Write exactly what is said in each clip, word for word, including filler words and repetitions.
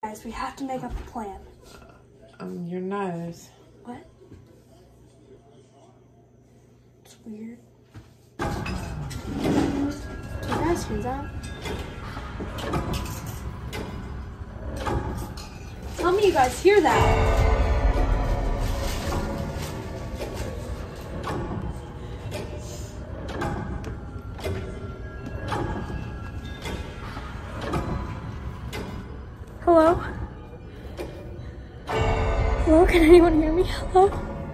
Guys, we have to make up a plan. Um, your nose. What? It's weird. Take ice creams out. Tell me you guys hear that. Hello? Hello, can anyone hear me? Hello?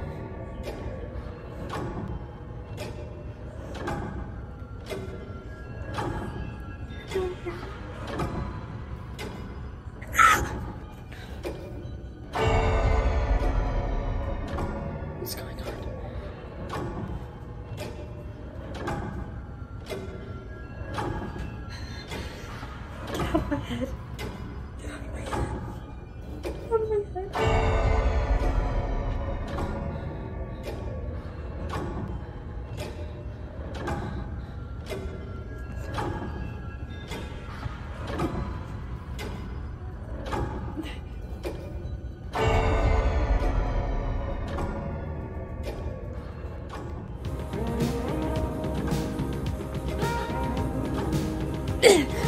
What's going on? Get out of my head. Get out of my head. Get out of my head. Ugh.